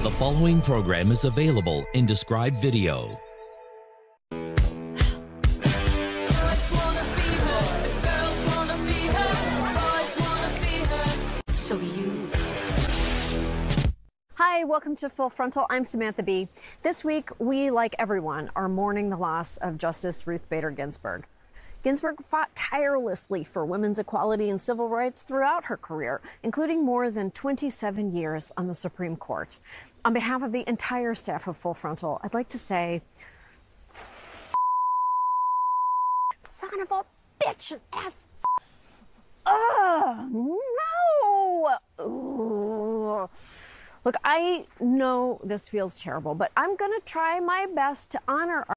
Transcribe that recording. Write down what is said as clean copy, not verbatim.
The following program is available in described video. So do you. Hi, welcome to Full Frontal. I'm Samantha Bee. This week, we, like everyone, are mourning the loss of Justice Ruth Bader Ginsburg. Ginsburg fought tirelessly for women's equality and civil rights throughout her career, including more than 27 years on the Supreme Court. On behalf of the entire staff of Full Frontal, I'd like to say, son of a bitch, ass. No! Ooh. Look, I know this feels terrible, but I'm going to try my best to honor